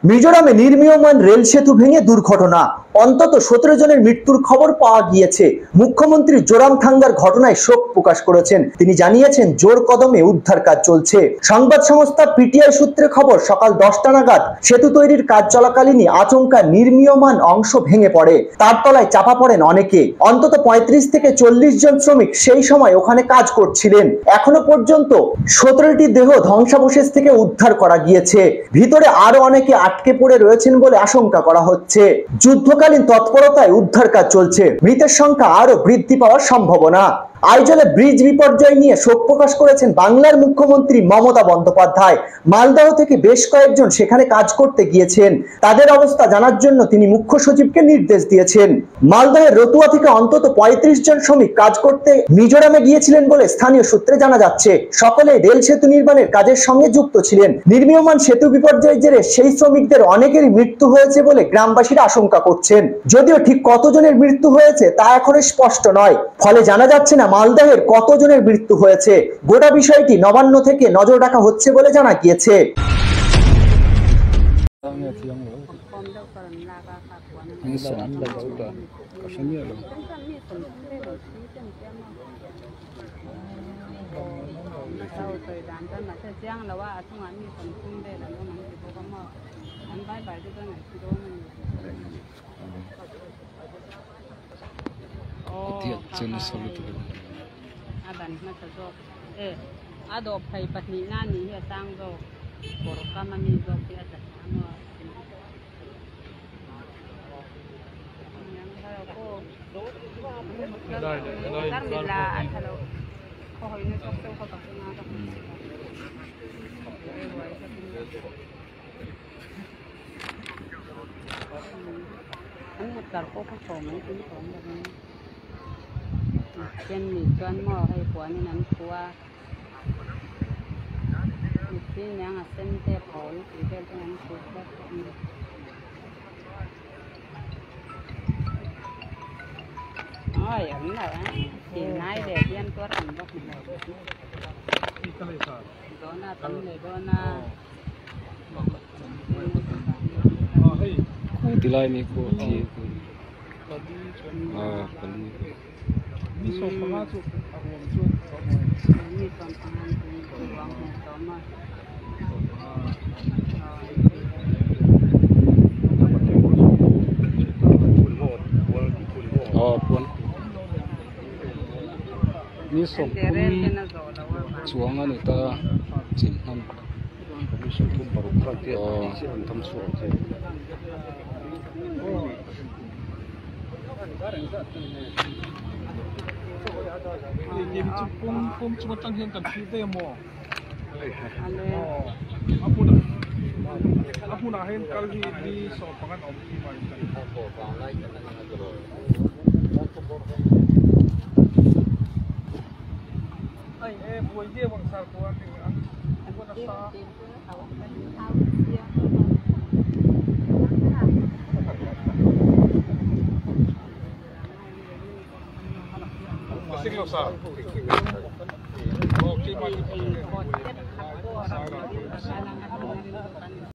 মিজোরামে নির্মীয়মান rail সেতু ভেঙে দুর্ঘটনা, অন্তত 17 জনের মৃত্যুর খবর পাওয়া গিয়েছে। মুখ্যমন্ত্রী জোরামথাঙ্গার ঘটনায় শোক প্রকাশ করেছেন। তিনি জানিয়েছেন জোর কদমে উদ্ধার কাজ চলছে। সংবাদ সংস্থা পিটিআই সূত্রে খবর, সকাল 10টা নাগাদ সেতু তৈরির কাজ চলাকালীনই আচমকা নির্মীয়মান অংশ ভেঙে পড়ে। তার তলায় চাপা পড়েন অনেকে। অন্তত 35 থেকে 40 জন শ্রমিক সেই সময় ওখানে কাজ করছিলেন। এখনো পর্যন্ত 17টি দেহ ধ্বংসাবশেষ থেকে উদ্ধার করা গিয়েছে। ভিতরে আরো অনেকে আটকে পড়ে রয়েছেন বলে আশঙ্কা করা হচ্ছে। যুদ্ধকালীন তৎপরতায় উদ্ধার কাজ চলছে। মৃতের সংখ্যা আরো বৃদ্ধি পাওয়ার সম্ভাবনা। আইজলে ব্রিজ বিপর্যয় নিয়ে শোক প্রকাশ করেছেন বাংলার মুখ্যমন্ত্রী মমতা বন্দ্যোপাধ্যায়। মালদহ থেকে বেশ কয়েকজন সেখানে কাজ করতে গিয়েছেন। তাদের অবস্থা জানার জন্য তিনি মুখ্য সচিবকে নির্দেশ দিয়েছেন। মালদহের রতুয়া থেকে অন্তত 35 জন শ্রমিক কাজ করতে মিজোরামে গিয়েছিলেন বলে স্থানীয় সূত্রে জানা যাচ্ছে। সকলে রেল সেতু নির্মাণের কাজের সঙ্গে যুক্ত ছিলেন। নির্মীয়মান সেতু বিপর্যয়ের জেরে সেই শ্রমিকদের অনেকেরই মৃত্যু হয়েছে বলে গ্রামবাসীরা আশঙ্কা করছেন। যদিও ঠিক কতজনের মৃত্যু হয়েছে তা এখনো স্পষ্ট নয়। ফলে জানা যাচ্ছে না মালদহের কতজনের মৃত্যু হয়েছে। গোটা বিষয়টি নবান্ন থেকে নজর রাখা হচ্ছে বলে জানা গিয়েছে। Ado pay patni nani ya tanggo por kama mi do ki ata ano Carmela atalo ko hoy na sok ko pa na to Ano tar ko pa ko mai tin ko na chen ni chuan mo hay puan ni nan kuwaนี่ยังเส้นเทปหอยสีเทปนั้นสุดแบบนี้อ๋ออย่างนี้แหละสีนายเด็กเรียนตัวรันแบบนี้โดนาตั้งเลยโดนาคูติลายนี่คูที่ปลีมีส่วนประมาณสุดมีส่วนประมาณตัววางตัวมาปวนนี่ส่งช่วงนั้นตาจินนั่นมีส่งทุ่มปรุกระเทียมที่มันทำส่วนใช่ Jadi pun cuma tanggung kan kita yang mau. Aku nak hen kali di sopangan om kimai. Buat dia bangsa kuat ni. Aku nak sah. Sige sah. Okay,